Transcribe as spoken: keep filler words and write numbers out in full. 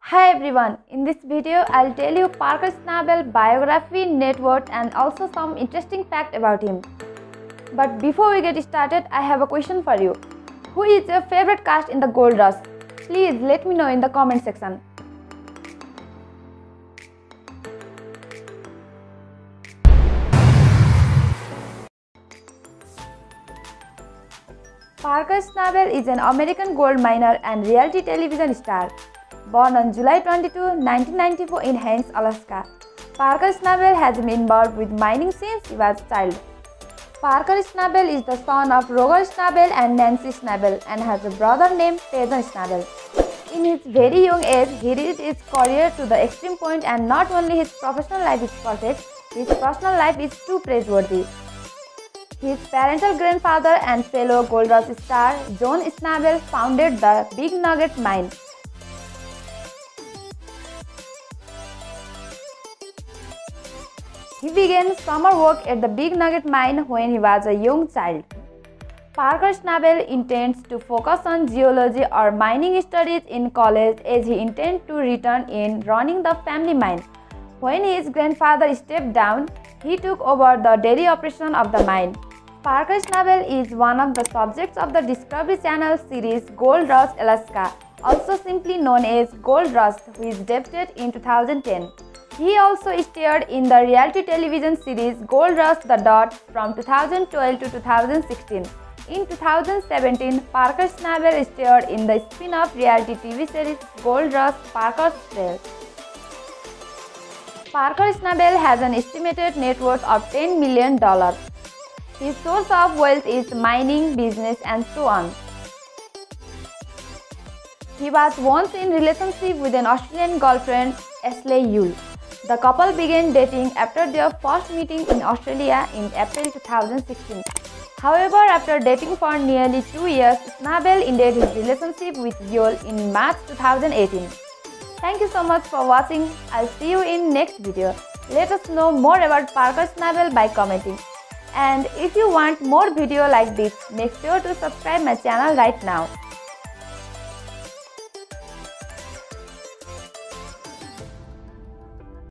Hi everyone, in this video I'll tell you Parker Schnabel biography, net worth and also some interesting fact about him. But before we get started, I have a question for you. Who is your favorite cast in the Gold Rush? Please let me know in the comment section. Parker Schnabel is an American gold miner and reality television star. Born on July twenty-second, nineteen ninety-four in Haines, Alaska, Parker Schnabel has been involved with mining since he was a child. Parker Schnabel is the son of Roger Schnabel and Nancy Schnabel and has a brother named Peyton Schnabel. In his very young age, he reached his career to the extreme point, and not only his professional life is perfect, his personal life is too praiseworthy. His parental grandfather and fellow Gold Rush star John Schnabel founded the Big Nugget Mine. He began summer work at the Big Nugget Mine when he was a young child. Parker Schnabel intends to focus on geology or mining studies in college, as he intends to return in running the family mine. When his grandfather stepped down, he took over the daily operation of the mine. Parker Schnabel is one of the subjects of the Discovery Channel series Gold Rush Alaska, also simply known as Gold Rush, which debuted in two thousand ten. He also starred in the reality television series Gold Rush The Dot from two thousand twelve to two thousand sixteen. In two thousand seventeen, Parker Schnabel starred in the spin-off reality T V series Gold Rush Parker's Trail. Parker Schnabel has an estimated net worth of ten million dollars. His source of wealth is mining, business and so on. He was once in relationship with an Australian girlfriend, Ashley Yule. The couple began dating after their first meeting in Australia in April two thousand sixteen. However, after dating for nearly two years, Schnabel ended his relationship with Yule in March two thousand eighteen. Thank you so much for watching. I'll see you in next video. Let us know more about Parker Schnabel by commenting. And if you want more video like this, make sure to subscribe my channel right now.